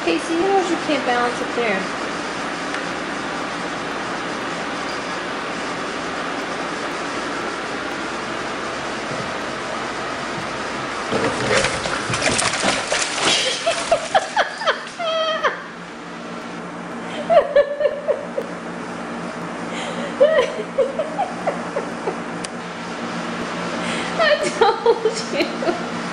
Casey, you know you can't balance it there. I told you.